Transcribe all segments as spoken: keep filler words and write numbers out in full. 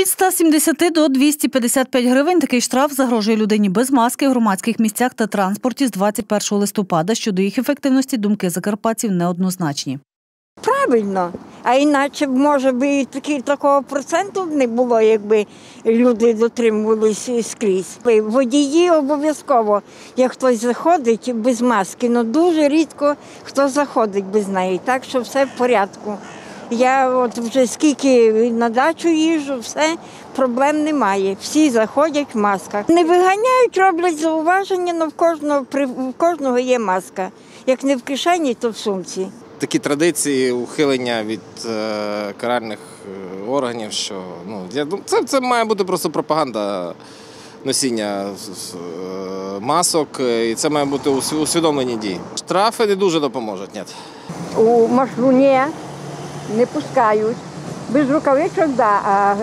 Від ста сімдесяти до двохсот п'ятдесяти п'яти гривень такий штраф загрожує людині без маски в громадських місцях та транспорті з двадцять першого листопада. Щодо їх ефективності думки закарпатців неоднозначні. Правильно, а іначе, може би, і такі, такого проценту не було, якби люди дотримувалися скрізь. Водії обов'язково, як хтось заходить без маски, але дуже рідко хто заходить без неї, так що все в порядку. Я от вже скільки на дачу їжджу, все, проблем немає. Всі заходять в масках. Не виганяють, роблять зауваження, але в кожного, в кожного є маска. Як не в кишені, то в сумці. Такі традиції, ухилення від е, каральних органів, що ну, я, це, це має бути просто пропаганда носіння е, масок, і це має бути усвідомлені дії. Штрафи не дуже допоможуть, ні. У маршруті не пускають, без рукавичок, да, а,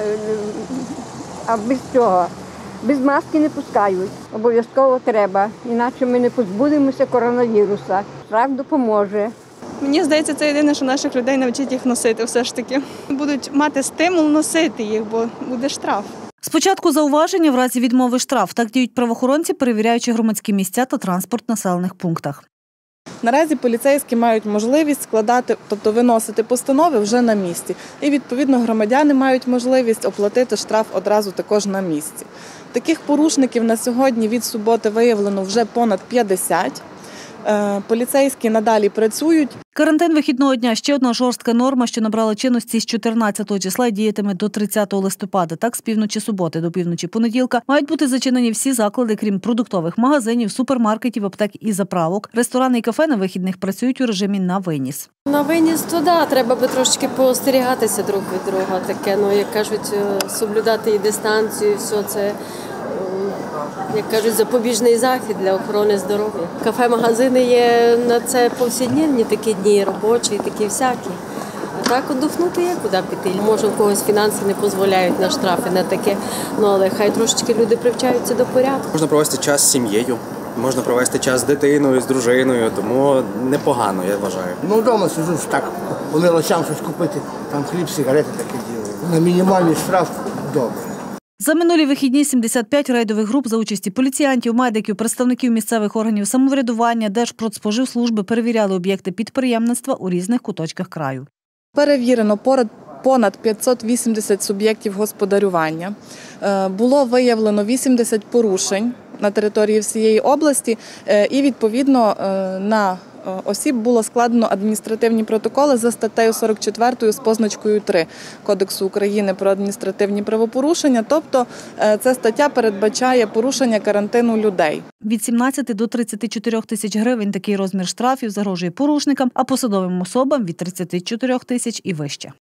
а без цього, без маски не пускають. Обов'язково треба, іначе ми не позбудемося коронавіруса. Штраф допоможе. Мені здається, це єдине, що наших людей навчить їх носити все ж таки. Будуть мати стимул носити їх, бо буде штраф. Спочатку зауваження, в разі відмови штраф. Так діють правоохоронці, перевіряючи громадські місця та транспорт в населених пунктах. Наразі поліцейські мають можливість складати, тобто виносити постанови вже на місці. І, відповідно, громадяни мають можливість оплатити штраф одразу також на місці. Таких порушників на сьогодні від суботи виявлено вже понад п'ятдесят. Поліцейські надалі працюють. Карантин вихідного дня – ще одна жорстка норма, що набрала чинності з чотирнадцятого числа і діятиме до тридцятого листопада. Так, з півночі суботи до півночі понеділка мають бути зачинені всі заклади, крім продуктових магазинів, супермаркетів, аптек і заправок. Ресторани і кафе на вихідних працюють у режимі на виніс. На виніс, то да, треба би трошки поостерігатися друг від друга. Таке, ну, як кажуть, соблюдати і дистанцію, і все це, як кажуть, запобіжний захід для охорони здоров'я. Кафе-магазини є на це повсякденні такі дні, робочі, такі всякі. А так отдохнути є куди піти. Може, у когось фінанси не дозволяють на штрафи, на таке, ну, але хай трошечки люди привчаються до порядку. Можна провести час з сім'єю, можна провести час з дитиною, з дружиною, тому непогано, я вважаю. Ну, вдома сиджу так, по мелочам щось купити, там хліб, сигарети таке діло. На мінімальний штраф добре. За минулі вихідні сімдесят п'ять рейдових груп за участі поліціянтів, медиків, представників місцевих органів самоврядування, Держпродспоживслужби перевіряли об'єкти підприємництва у різних куточках краю. Перевірено понад п'ятсот вісімдесят суб'єктів господарювання. Було виявлено вісімдесят порушень на території всієї області і, відповідно, на осіб було складено адміністративні протоколи за статтею сорок четвертою з позначкою три Кодексу України про адміністративні правопорушення, тобто ця стаття передбачає порушення карантину людей. Від сімнадцяти до тридцяти чотирьох тисяч гривень такий розмір штрафів загрожує порушникам, а посадовим особам – від тридцяти чотирьох тисяч і вище.